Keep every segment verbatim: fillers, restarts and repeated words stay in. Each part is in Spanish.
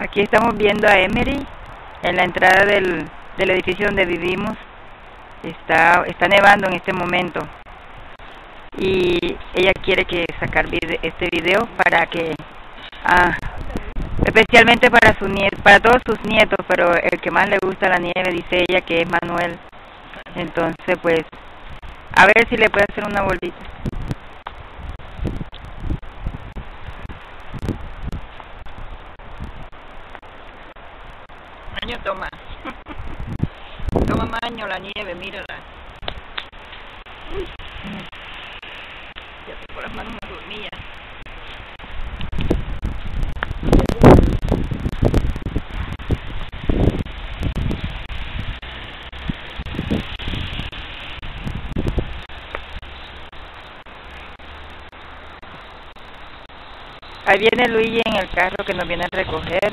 Aquí estamos viendo a Emery en la entrada del, del edificio donde vivimos. Está, está nevando en este momento y ella quiere que sacar vide este video para que, ah, especialmente para su nieto, para todos sus nietos, pero el que más le gusta la nieve, dice ella, que es Manuel. Entonces, pues, a ver si le puede hacer una bolita. Maño, toma. Toma, Maño, la nieve, mírala. Uy. Ya tengo las manos más dormidas. Ahí viene Luigi en el carro que nos viene a recoger.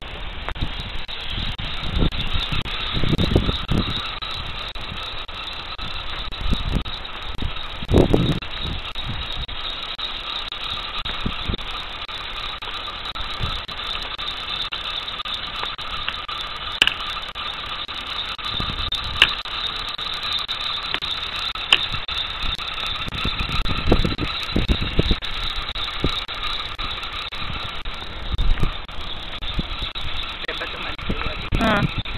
Ah.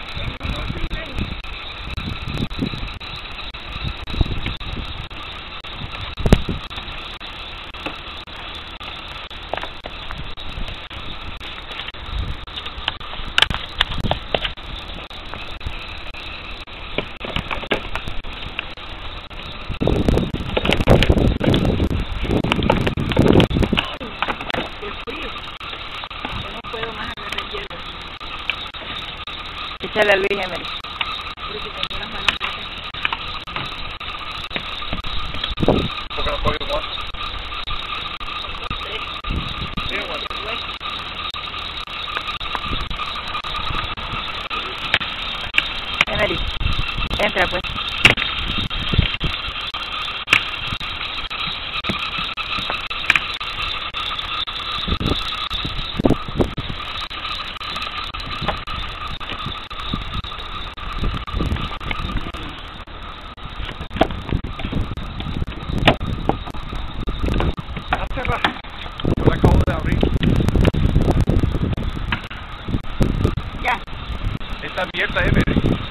Échale a Luis, Emery. Emery, entra pues. La acabo de abrir. Ya. Está abierta, Emery.